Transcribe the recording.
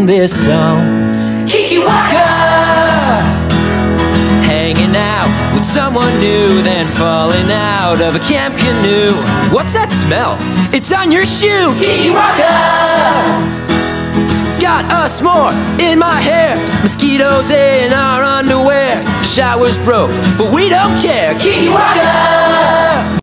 this song. Kiki Walker, hanging out with someone new, then falling out of a camp canoe. What's that smell? It's on your shoe, Kiki Walker. Got a s'more in my hair, mosquitoes in our underwear. Shower's broke, but we don't care, Kiki Walker.